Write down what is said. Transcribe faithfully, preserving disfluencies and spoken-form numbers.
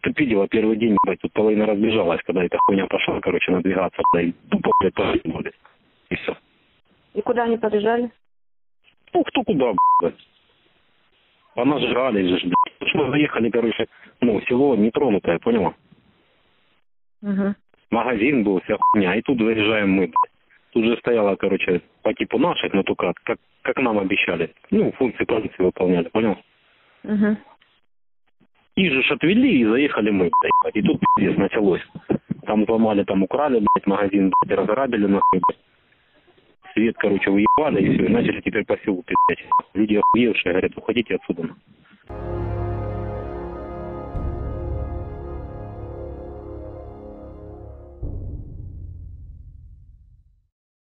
ты видела первый день, блядь, тут половина разбежалась, когда эта хуйня пошла, короче, надвигаться, блядь, тупо, блядь, погибли. И все. И куда они побежали? Ну, кто куда, блядь. Понажрались же, блядь. Мы заехали, короче, ну, село нетронутое, поняла? Угу. Магазин был, вся хуйня, и тут заезжаем мы, блядь. Тут же стояла, короче, по типу наших, но только как, как нам обещали. Ну, функции полиции выполняли, понял? Угу. Их же ж отвели и заехали мы, блядь. И тут пиздец началось. Там взломали, там украли, блядь, магазин, блядь, разграбили, нахуй, блядь. Свет, короче, уебали и все, и начали теперь по селу пиздец. Люди охуевшие, говорят, уходите отсюда.